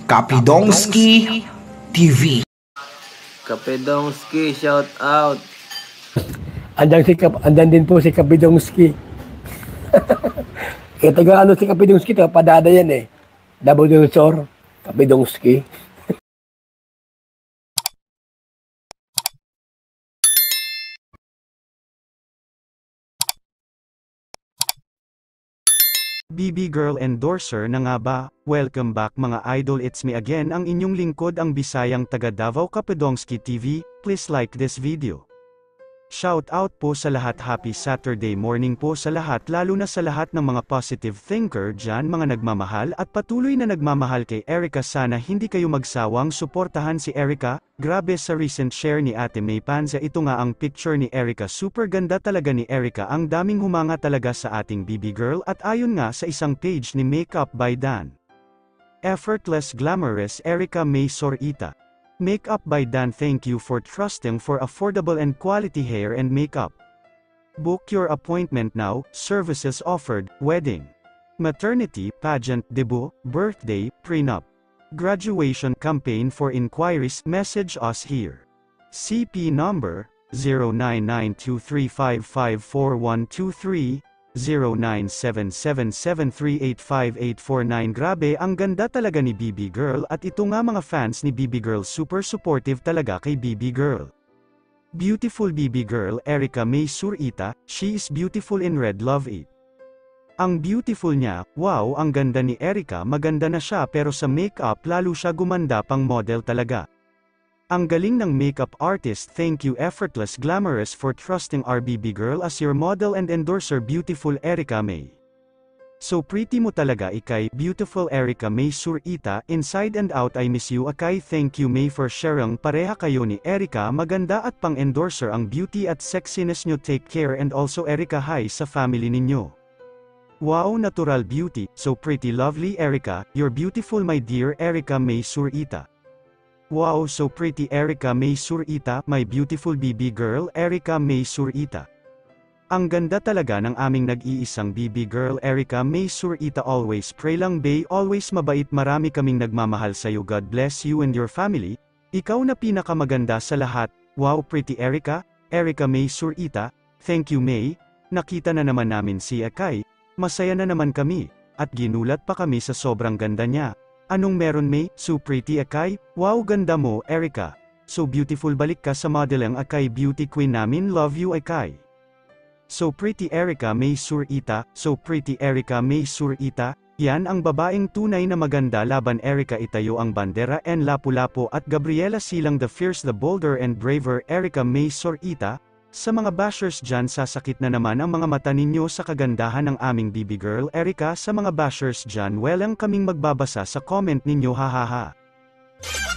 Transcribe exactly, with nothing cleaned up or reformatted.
Kapidongski T V. Kapidongski, shout out. Andan si Kap, andan din po si Kapidongski. Kaya taga ano si Kapidongski, taga Padada yan eh. Double Dinosaur, Kapidongski. B B Girl endorser na nga ba? Welcome back mga idol, it's me again ang inyong lingkod ang Bisayang taga Davao Kapidongski T V, please like this video. Shout out po sa lahat, happy Saturday morning po sa lahat, lalo na sa lahat ng mga positive thinker dyan, mga nagmamahal at patuloy na nagmamahal kay Erica. Sana hindi kayo magsawang suportahan si Erica. Grabe sa recent share ni Ate May Panza, ito nga ang picture ni Erica, super ganda talaga ni Erica, ang daming humanga talaga sa ating B B Girl at ayon nga sa isang page ni Makeup by Dan. Effortless glamorous Erica May Sorita. Makeup by Dan, thank you for trusting for affordable and quality hair and makeup. Book your appointment now, services offered, wedding, maternity, pageant, debut, birthday, prenup, graduation, campaign. For inquiries, message us here. C P number, zero nine nine two three five five four one two three, zero nine seven seven seven three eight five eight four nine. Grabe, ang ganda talaga ni B B Girl at ito nga mga fans ni B B Girl, super supportive talaga kay B B Girl. Beautiful B B Girl Erica May Sorita, she is beautiful in red, love it. Ang beautiful niya, wow, ang ganda ni Erica, maganda na siya pero sa makeup lalo siya gumanda, pang model talaga. Ang galing ng makeup artist, thank you Effortless Glamorous for trusting our B B Girl as your model and endorser, beautiful Erica May. So pretty mo talaga ikay, beautiful Erica May Sorita, inside and out I miss you akay. Thank you May for sharing, pareha kayo ni Erica, maganda at pang endorser ang beauty at sexiness nyo, take care and also Erica, hi sa family ninyo. Wow, natural beauty, so pretty, lovely Erica, you're beautiful my dear Erica May Sorita. Wow, so pretty Erica May Sorita, my beautiful B B Girl Erica May Sorita. Ang ganda talaga ng aming nag-iisang B B Girl Erica May Sorita, always pray lang bay, always mabait, marami kaming nagmamahal sa'yo, God bless you and your family, ikaw na pinakamaganda sa lahat. Wow, pretty Erica, Erica May Sorita, thank you May, nakita na naman namin si Akay, masaya na naman kami, at ginulat pa kami sa sobrang ganda niya. Anong meron May? So pretty Akay, wow ganda mo Erica, so beautiful, balik ka sa modeling Akay, beauty queen namin, love you Akay. So pretty Erica May Sorita, so pretty Erica May Sorita, yan ang babaeng tunay na maganda, laban Erica, itayo ang bandera and lapu-lapu at Gabriela Silang, the fierce, the bolder and braver Erica May Sorita. Sa mga bashers dyan, sasakit na naman ang mga mata ninyo sa kagandahan ng aming B B Girl Erica. Sa mga bashers dyan, walang kaming magbabasa sa comment ninyo, hahaha.